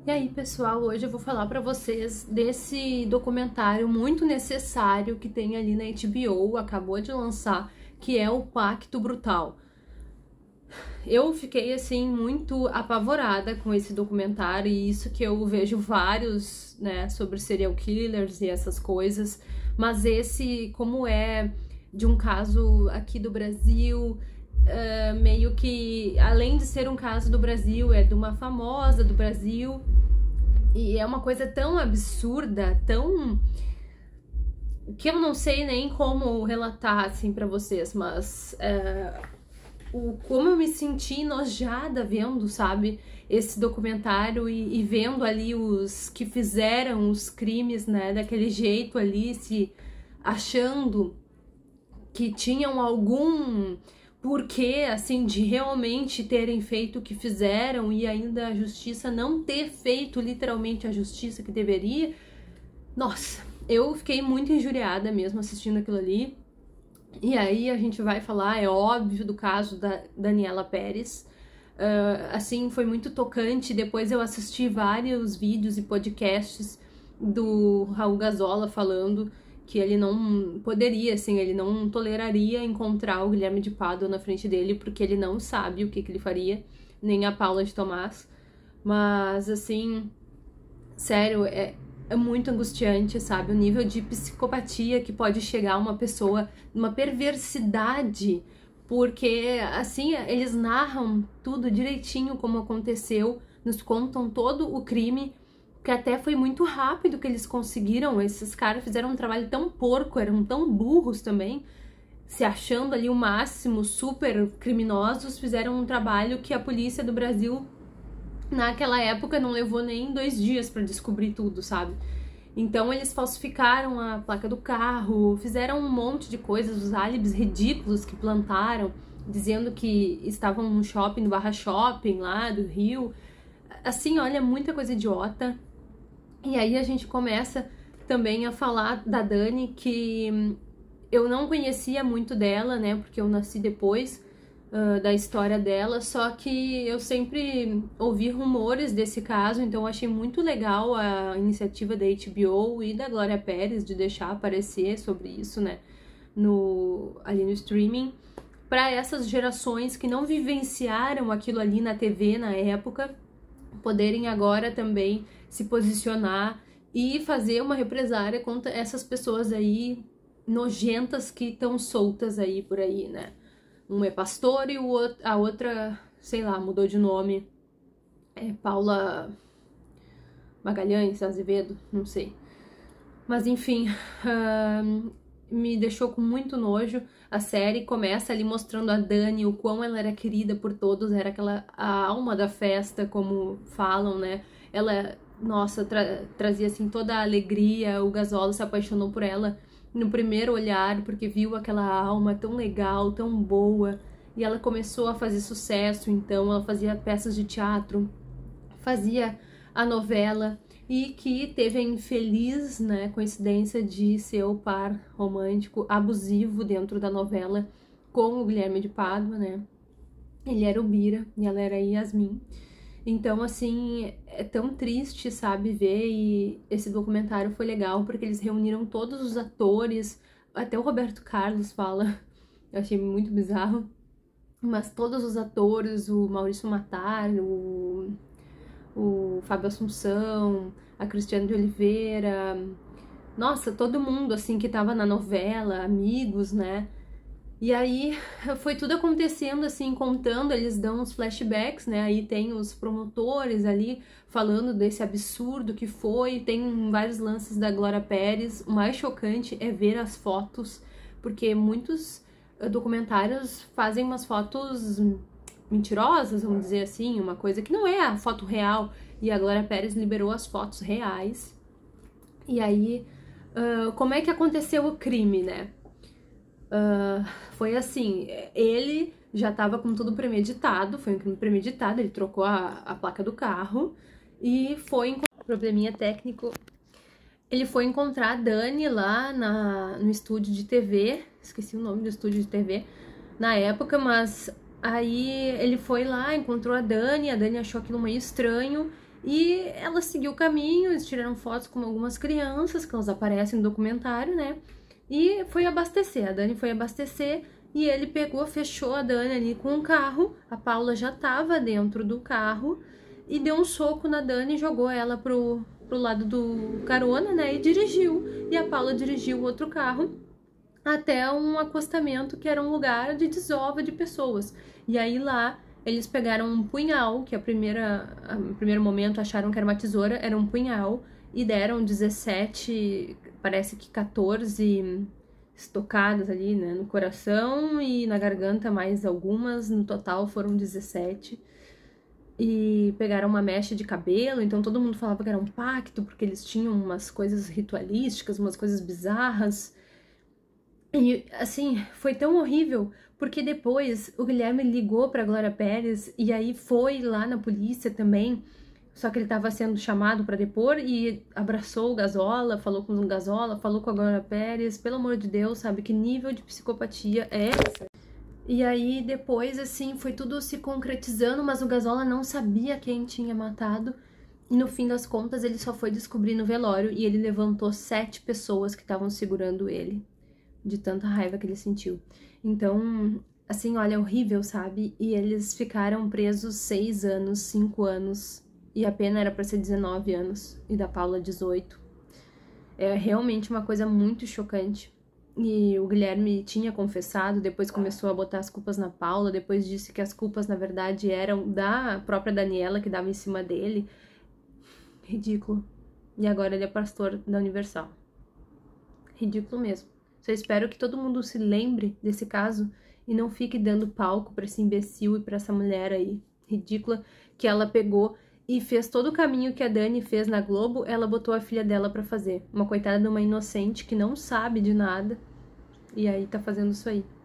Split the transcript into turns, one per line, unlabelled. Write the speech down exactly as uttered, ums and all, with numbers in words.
E aí, pessoal, hoje eu vou falar pra vocês desse documentário muito necessário que tem ali na H B O, acabou de lançar, que é o Pacto Brutal. Eu fiquei, assim, muito apavorada com esse documentário, e isso que eu vejo vários, né, sobre serial killers e essas coisas, mas esse, como é de um caso aqui do Brasil, uh, meio que, além de ser um caso do Brasil, é de uma famosa do Brasil, e é uma coisa tão absurda, tão... que eu não sei nem como relatar, assim, pra vocês, mas... Uh... O, como eu me senti enojada vendo, sabe, esse documentário e, e vendo ali os que fizeram os crimes, né, daquele jeito ali, se achando que tinham algum porquê, assim, de realmente terem feito o que fizeram e ainda a justiça não ter feito literalmente a justiça que deveria. Nossa, eu fiquei muito injuriada mesmo assistindo aquilo ali. E aí a gente vai falar, é óbvio, do caso da Daniela Pérez. Uh, assim, foi muito tocante. Depois eu assisti vários vídeos e podcasts do Raul Gazola falando que ele não poderia, assim, ele não toleraria encontrar o Guilherme de Pádua na frente dele, porque ele não sabe o que, que ele faria, nem a Paula de Tomás. Mas, assim, sério, é... é muito angustiante, sabe? O nível de psicopatia que pode chegar a uma pessoa, uma perversidade, porque, assim, eles narram tudo direitinho como aconteceu, nos contam todo o crime, que até foi muito rápido que eles conseguiram. Esses caras fizeram um trabalho tão porco, eram tão burros também, se achando ali o máximo, super criminosos, fizeram um trabalho que a polícia do Brasil... naquela época não levou nem dois dias pra descobrir tudo, sabe? Então eles falsificaram a placa do carro, fizeram um monte de coisas, os álibis ridículos que plantaram, dizendo que estavam no shopping, no Barra Shopping lá do Rio. Assim, olha, muita coisa idiota. E aí a gente começa também a falar da Dani, que eu não conhecia muito dela, né? Porque eu nasci depois Uh, da história dela, só que eu sempre ouvi rumores desse caso, então eu achei muito legal a iniciativa da H B O e da Glória Pérez de deixar aparecer sobre isso, né, no, ali no streaming, para essas gerações que não vivenciaram aquilo ali na T V na época, poderem agora também se posicionar e fazer uma represária contra essas pessoas aí nojentas que estão soltas aí por aí, né. Um é pastor e o outro, a outra, sei lá, mudou de nome. É Paula Magalhães, Azevedo, não sei. Mas enfim, uh, me deixou com muito nojo. A série começa ali mostrando a Dani, o quão ela era querida por todos, era aquela a alma da festa, como falam, né? Ela, nossa, tra trazia assim toda a alegria, o Gazola se apaixonou por ela no primeiro olhar, porque viu aquela alma tão legal, tão boa, e ela começou a fazer sucesso. Então ela fazia peças de teatro, fazia a novela, e que teve a infeliz, né, coincidência de ser o par romântico abusivo dentro da novela com o Guilherme de Pádua, né? Ele era o Bira e ela era a Yasmin. Então, assim, é tão triste, sabe, ver, e esse documentário foi legal porque eles reuniram todos os atores, até o Roberto Carlos fala, eu achei muito bizarro, mas todos os atores, o Maurício Matar, o, o Fábio Assunção, a Cristiane de Oliveira, nossa, todo mundo, assim, que tava na novela, amigos, né? E aí foi tudo acontecendo assim, contando, eles dão uns flashbacks, né, aí tem os promotores ali falando desse absurdo que foi, tem vários lances da Glória Pérez. O mais chocante é ver as fotos, porque muitos documentários fazem umas fotos mentirosas, vamos dizer assim, uma coisa que não é a foto real, e a Glória Pérez liberou as fotos reais. E aí, uh, como é que aconteceu o crime, né? Uh, foi assim, ele já estava com tudo premeditado, foi um crime premeditado, ele trocou a, a placa do carro e foi, probleminha técnico, ele foi encontrar a Dani lá na, no estúdio de T V, esqueci o nome do estúdio de T V na época, mas aí ele foi lá, encontrou a Dani, a Dani achou aquilo meio estranho E ela seguiu o caminho, eles tiraram fotos com algumas crianças, que elas aparecem no documentário, né? E foi abastecer, a Dani foi abastecer e ele pegou, fechou a Dani ali com um carro, a Paula já tava dentro do carro e deu um soco na Dani e jogou ela pro, pro lado do carona, né? E dirigiu, e a Paula dirigiu o outro carro até um acostamento que era um lugar de desova de pessoas. E aí lá eles pegaram um punhal, que a primeira, a, no primeiro momento acharam que era uma tesoura, era um punhal, e deram dezessete, parece que quatorze estocadas ali, né, no coração e na garganta mais algumas, no total foram dezessete. E pegaram uma mecha de cabelo, então todo mundo falava que era um pacto, porque eles tinham umas coisas ritualísticas, umas coisas bizarras. E, assim, foi tão horrível, porque depois o Guilherme ligou pra Glória Pérez e aí foi lá na polícia também, só que ele tava sendo chamado pra depor e abraçou o Gazola, falou com o Gazola, falou com a Glória Pérez, pelo amor de Deus, sabe? Que nível de psicopatia é essa? E aí depois, assim, foi tudo se concretizando, mas o Gazola não sabia quem tinha matado. E no fim das contas ele só foi descobrir no velório e ele levantou sete pessoas que estavam segurando ele, de tanta raiva que ele sentiu. Então, assim, olha, horrível, sabe? E eles ficaram presos seis anos, cinco anos, e a pena era pra ser dezenove anos, e da Paula dezoito. É realmente uma coisa muito chocante. E o Guilherme tinha confessado, depois começou a botar as culpas na Paula, depois disse que as culpas, na verdade, eram da própria Daniela, que dava em cima dele. Ridículo. E agora ele é pastor da Universal. Ridículo mesmo. Só espero que todo mundo se lembre desse caso e não fique dando palco pra esse imbecil e pra essa mulher aí ridícula, que ela pegou e fez todo o caminho que a Dani fez na Globo, ela botou a filha dela pra fazer. Uma coitada de uma inocente que não sabe de nada e aí tá fazendo isso aí.